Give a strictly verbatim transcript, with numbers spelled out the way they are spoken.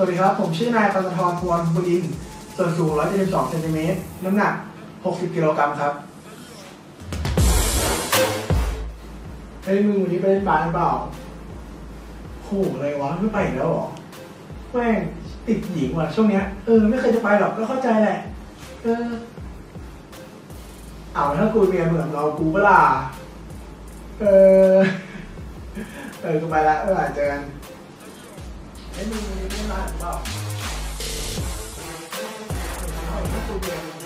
วัสดีครับผมชื่อนายปันธรพรบุรินทร์ส่วนสูงหนึ่งร้อยเจ็ดสิบสองเซนติเมตรน้ำหนักหกสิบกิโลกรัมครับเฮ้ยมึงวันนี้ไปเล่นบาสเปล่าโหอะไรวะไม่ไปแล้วหรอแม่งติดหญิงว่ะช่วงเนี้ยเออไม่เคยจะไปหรอกก็เข้าใจแหละเออเอาถ้ากูเมียเหมือนเรากูเปล่าเออเออกูไปละเออเจอกันไอ้มึงวันนี้ไปเล่นบาสเปล่าเอาถ้ากูเมีย